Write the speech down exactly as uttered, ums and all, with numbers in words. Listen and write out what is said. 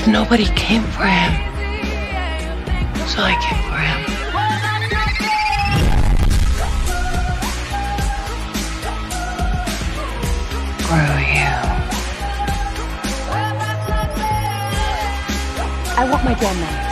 But nobody came for him. So I came for him. Screw you. I want my damn man.